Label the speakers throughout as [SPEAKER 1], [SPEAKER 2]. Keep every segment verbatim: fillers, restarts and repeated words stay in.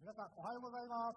[SPEAKER 1] 皆さんおはようございます。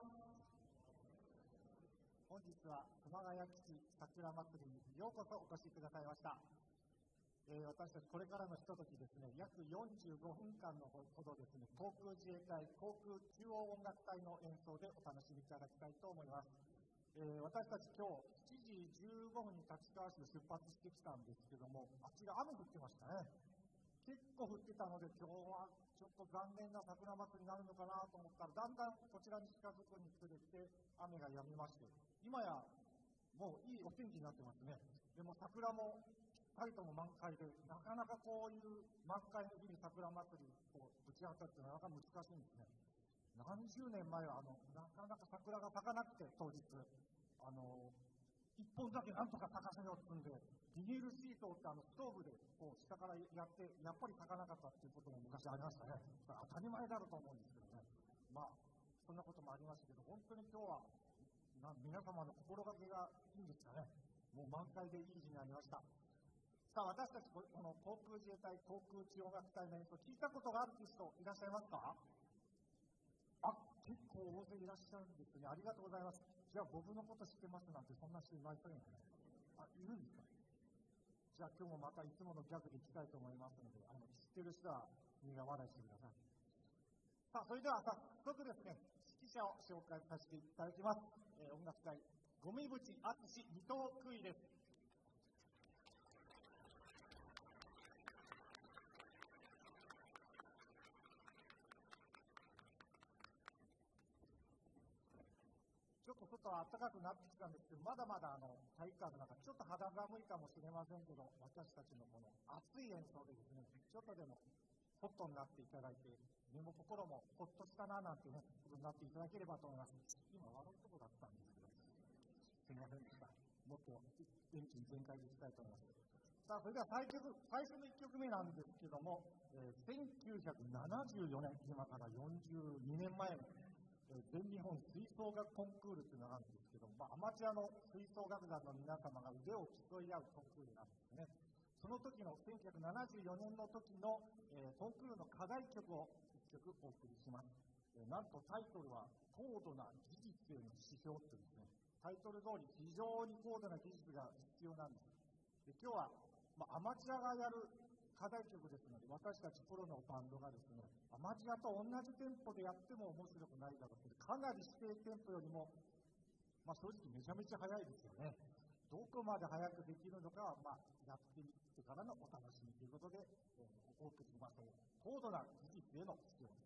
[SPEAKER 1] 本日は熊谷基地桜祭りにようこそお越しくださいました。えー、私たちこれからのひとときですね、約よんじゅうごふんかんのほどですね、航空自衛隊航空中央音楽隊の演奏でお楽しみいただきたいと思います。えー、私たち今日しちじじゅうごふんに立川市を出発してきたんですけども、あっちが雨降ってましたね。結構降ってたので、今日はちょっと残念な桜祭りになるのかなと思ったら、だんだんこちらに近づくにつれて雨が止みまして、今やもういいお天気になってますね。でも桜もぴったりとも満開で、なかなかこういう満開の日に桜祭りをぶち当たるってなかなか難しいんですね。何十年前はあのなかなか桜が咲かなくて、当日あの一本だけなんとか咲かせようとするんで、ビニールシートをってあのストーブでこう下からやって、やっぱり咲かなかったっていうことも昔ありましたね。当たり前だろうと思うんですけどね。まあそんなこともありましたけど、本当に今日はな皆様の心がけがいいんですかね。もう満開でいい日になりました。さあ、私たちこの航空自衛隊航空中央楽隊の演奏、聞いたことがあるという人いらっしゃいますか？あ、結構大勢いらっしゃるんですね。ありがとうございます。じゃあ僕のこと知ってますなんてそんな人いないというんですね。あ、いるんですか？じゃあ今日もまたいつものギャグでいきたいと思いますので、あの知ってる人は苦笑いしてください。さあ、それでは早速ですね、指揮者を紹介させていただきます。えー、音楽隊五味渕敦二等空尉です。ちょっと外は暖かくなってきたんですけど、まだまだあの体育館の中、ちょっと肌寒いかもしれませんけど、私たちのこの熱い演奏でですね、ちょっとでもホットになっていただいて、身も心もほっとしたななんてね、ことになっていただければと思います。今笑うとこだったんですけど、すみませんでした。もっと元気に全開でいきたいと思います。さあ、それでは最初最初のいっきょくめなんですけども、えー、せんきゅうひゃくななじゅうよねん、今からよんじゅうにねんまえの全日本吹奏楽コンクールというのがあるんですけど、まあ、アマチュアの吹奏楽団の皆様が腕を競い合うコンクールなんですね。その時のせんきゅうひゃくななじゅうよねんの時の、えー、コンクールの課題曲をいっきょくお送りします。えー、なんとタイトルは高度な技術への指標というですね、タイトル通り非常に高度な技術が必要なんです。で今日は、まあ、アマチュアがやる課題曲ですので、私たちプロのバンドがですね、アマチュアと同じテンポでやっても面白くないだろうけど、かなり指定テンポよりも、まあ、正直めちゃめちゃ速いですよね。どこまで速くできるのかは、まあ、やってみてからのお楽しみということで、えー、お送りします。高度な技術への必要です。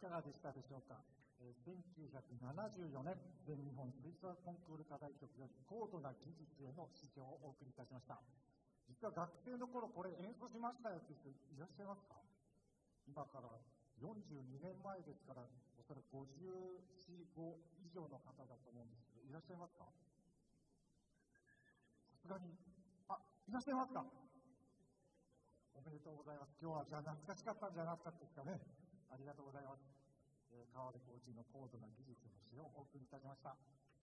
[SPEAKER 1] かがでしたでしょうか。えー、せんきゅうひゃくななじゅうよねん全日本吹奏楽コンクール課題曲より高度な技術への指示をお送りいたしました。実は学生の頃これ演奏しましたよって人いらっしゃいますか？今からよんじゅうにねんまえですから、おそらくごじゅうよん、ご以上の方だと思うんですけど、いらっしゃいますか？さすがに、あ、いらっしゃいますか？おめでとうございます。今日はじゃあ懐かしかったんじゃなかったですかね。ありがとうございます。えー、川辺コーチの高度な技術の使用をお送りいたしました。